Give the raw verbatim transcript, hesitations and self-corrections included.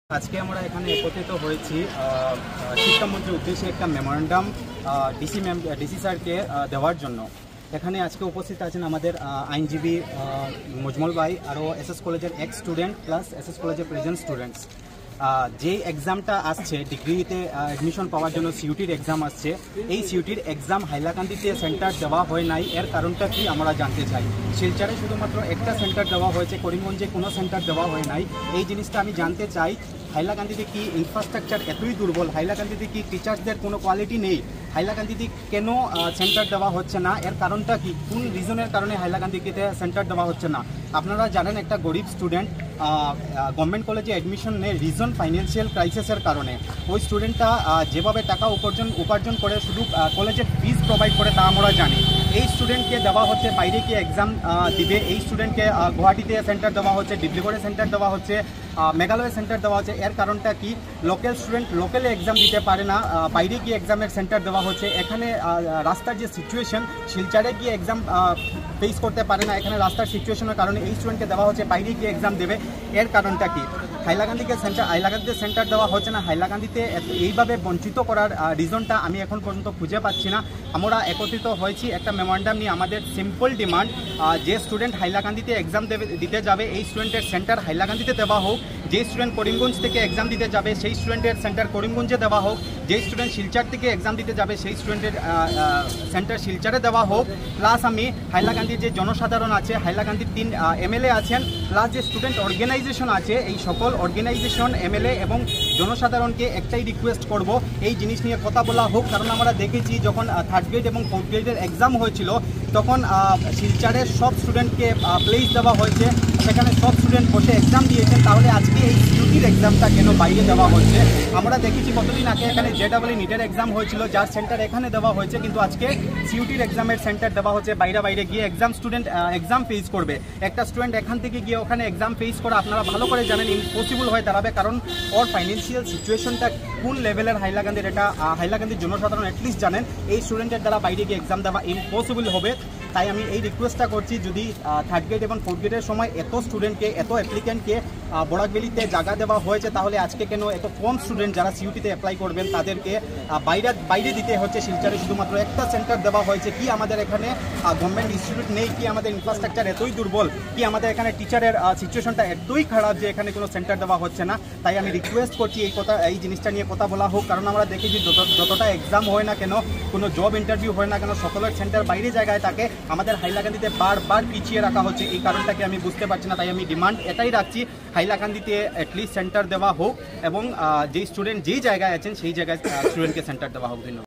আজকে আমরা এখানে একত্রিত হয়েছি শিক্ষামন্ত্রীর উদ্দেশ্যে একটা মেমোরেন্ডাম ডিসি ম্যাম ডিসি স্যারকে দেওয়ার জন্য। এখানে আজকে উপস্থিত আছেন আমাদের আইনজীবী মজমল ভাই, আরও এস এস কলেজের ex student plus S S কলেজের প্রেজেন্ট স্টুডেন্টস। যে এক্সামটা আসছে ডিগ্রিতে অ্যাডমিশন পাওয়ার জন্য সিইউটির এক্সাম আসছে, এই সিইউটির এক্সাম হাইলাকান্দিতে সেন্টার দেওয়া হয় নাই। এর কারণটা কি আমরা জানতে চাই। শিলচরে শুধুমাত্র একটা সেন্টার দেওয়া হয়েছে, করিমগঞ্জে কোনো সেন্টার দেওয়া হয় নাই। এই জিনিসটা আমি জানতে চাই। হাইলাকান্দিতে কি ইনফ্রাস্ট্রাকচার এতই দুর্বল? হাইলাকান্দিতে কি টিচার্সদের কোনো কোয়ালিটি নেই? হাইলাকান্দিতে কেন সেন্টার দেওয়া হচ্ছে না? এর কারণটা কি? কোন রিজনের কারণে হাইলাকান্দিতে সেন্টার দেওয়া হচ্ছে না? আপনারা জানেন একটা গরিব স্টুডেন্ট গভর্নমেন্ট কলেজে অ্যাডমিশন নেয় রিজন ফাইন্যান্সিয়াল ক্রাইসিসের কারণে। ওই স্টুডেন্টটা যেভাবে টাকা উপার্জন উপার্জন করে শুধু কলেজের ফিজ প্রোভাইড করে তা আমরা জানি। এই স্টুডেন্টকে দেওয়া হচ্ছে বাইরে গিয়ে এক্সাম দিবে। এই স্টুডেন্টকে গুয়াহাটিতে সেন্টার দেওয়া হচ্ছে, ডিব্রুগড়ে সেন্টার দেওয়া হচ্ছে, মেঘালয়ে সেন্টার দেওয়া হচ্ছে। এর কারণটা কি? লোকাল স্টুডেন্ট লোকালে এক্সাম দিতে পারে না, বাইরে গিয়ে এক্সামের সেন্টার দেওয়া হচ্ছে। এখানে রাস্তার যে সিচুয়েশন, শিলচরে গিয়ে এক্সাম ফেস করতে পারে না। এখানে রাস্তার সিচুয়েশনের কারণে এই স্টুডেন্টকে দেওয়া হচ্ছে বাইরে গিয়ে এক্সাম দেবে। এর কারণটা কি? হাইলাকান্দিকে সেন্টার হাইলাকান্দিতে সেন্টার দেওয়া হচ্ছে না। হাইলাকান্দিতে এইভাবে বঞ্চিত করার রিজনটা আমি এখন পর্যন্ত খুঁজে পাচ্ছি না। আমরা একত্রিত হয়েছি একটা মেমোরেন্ডাম নিয়ে। আমাদের সিম্পল ডিমান্ড, যে স্টুডেন্ট হাইলাকান্দিতে এক্সাম দেবে দিতে যাবে এই স্টুডেন্টের সেন্টার হাইলাকান্দিতে দেওয়া হোক। যে স্টুডেন্ট করিমগঞ্জ থেকে এক্সাম দিতে যাবে সেই স্টুডেন্টের সেন্টার করিমগঞ্জে দেওয়া হোক। যে স্টুডেন্ট শিলচর থেকে এক্সাম দিতে যাবে সেই স্টুডেন্টের সেন্টার শিলচরে দেওয়া হোক। প্লাস আমি হাইলাকান্দির যে জনসাধারণ আছে, হাইলাকান্দির তিন এমএলএ আছেন, প্লাস যে স্টুডেন্ট অর্গানাইজেশন আছে, এই সকল অর্গানাইজেশন এমএলএ এবং জনসাধারণকে একটাই রিকোয়েস্ট করব, এই জিনিস নিয়ে কথা বলা হোক। কারণ আমরা দেখেছি যখন থার্ড গ্রেড এবং ফোর্থ গ্রেডের এক্সাম হয়েছিল তখন শিলচরের সব স্টুডেন্টকে প্লেস দেওয়া হয়েছে, সেখানে সব স্টুডেন্ট বসে এক্সাম দিয়েছেন। তাহলে আজকে এই সিইউটির এক্সামটা কেন বাইরে দেওয়া হচ্ছে? আমরা দেখেছি কতদিন আগে এখানে জেডাবল নিটের এক্সাম হয়েছিল, যার সেন্টার এখানে দেওয়া হয়েছে, কিন্তু আজকে সিইউটির এক্সামের সেন্টার দেওয়া হচ্ছে বাইরে বাইরে গিয়ে এক্সাম স্টুডেন্ট এক্সাম ফেস করবে। একটা স্টুডেন্ট এখান থেকে গিয়ে ওখানে এক্সাম ফেস করা আপনারা ভালো করে জানেন ইম্পসিবল হয়ে দাঁড়াবে। কারণ ওর ফাইন্যান্সিয়াল সিচুয়েশনটা কোন লেভেলের হাইলাকান্দির, এটা হাইলাকান্দির জনসাধারণ অ্যাটলিস্ট জানেন। এই স্টুডেন্টের দ্বারা বাইরে গিয়ে এক্সাম দেওয়া ইম্পসিবল হবে। তাই আমি এই রিকোয়েস্টটা করছি, যদি থার্ড গ্রেড এবং ফোর্থ গ্রেডের সময় এত স্টুডেন্টকে এত অ্যাপ্লিক্যান্টকে বরাকবেলিতে জায়গা দেওয়া হয়েছে, তাহলে আজকে কেন এত কম স্টুডেন্ট যারা সিইউটিতে অ্যাপ্লাই করবেন তাদেরকে বাইরে বাইরে দিতে হচ্ছে? শিলচরে শুধুমাত্র একটা সেন্টার দেওয়া হয়েছে। কি আমাদের এখানে গভর্নমেন্ট ইনস্টিটিউট নেই? কি আমাদের ইনফ্রাস্ট্রাকচার এতই দুর্বল? কি আমাদের এখানে টিচারের সিচুয়েশনটা এতই খারাপ যে এখানে কোনো সেন্টার দেওয়া হচ্ছে না? তাই আমি রিকোয়েস্ট করছি এই কথা এই জিনিসটা নিয়ে কথা বলা হোক। কারণ আমরা দেখেছি যত যতটা এক্সাম হয় না কেন, কোনো জব ইন্টারভিউ হয় না কেন, সকলের সেন্টার বাইরে জায়গায় থাকে। আমাদের হাইলাকান্দিতে বারবার পিছিয়ে রাখা হচ্ছে। এই কারণটাকে আমি বুঝতে পারছি না। তাই আমি ডিমান্ড এটাই রাখছি, হাইলাকান্দিতে অ্যাটলিস্ট সেন্টার দেওয়া হোক এবং যেই স্টুডেন্ট যেই জায়গায় আছেন সেই জায়গায় স্টুডেন্টকে সেন্টার দেওয়া হোক। ধন্যবাদ।